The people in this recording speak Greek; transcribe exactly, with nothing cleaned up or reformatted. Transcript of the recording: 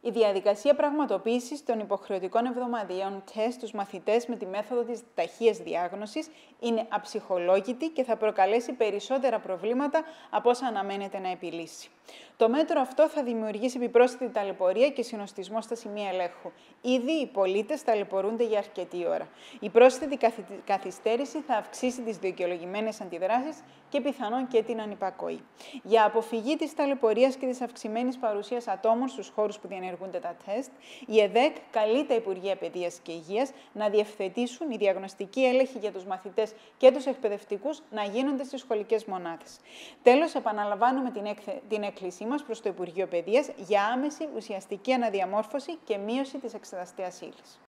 Η διαδικασία πραγματοποίησης των υποχρεωτικών εβδομαδιαίων τεστ στους μαθητές με τη μέθοδο της ταχείας διάγνωσης είναι αψυχολόγητη και θα προκαλέσει περισσότερα προβλήματα από όσα αναμένεται να επιλύσει. Το μέτρο αυτό θα δημιουργήσει επιπρόσθετη ταλαιπωρία και συνοστισμό στα σημεία ελέγχου. Ήδη οι πολίτες ταλαιπωρούνται για αρκετή ώρα. Η πρόσθετη καθυστέρηση θα αυξήσει τις δικαιολογημένες αντιδράσεις και πιθανόν και την ανυπακοή. Για αποφυγή της ταλαιπωρίας και της αυξημένης παρουσίας ατόμων στους χώρους που διενεργούνται τα τεστ, η ΕΔΕΚ καλεί τα Υπουργεία Παιδείας και Υγείας να διευθετήσουν οι διαγνωστικοί έλεγχοι για τους μαθητές και τους εκπαιδευτικούς να γίνονται στις σχολικές μονάδες. Τέλος, επαναλαμβάνουμε την, έκθε... την έκκλησή μας προς το Υπουργείο Παιδείας για άμεση ουσιαστική αναδιαμόρφωση και μείωση της εξεταστέας ύλης.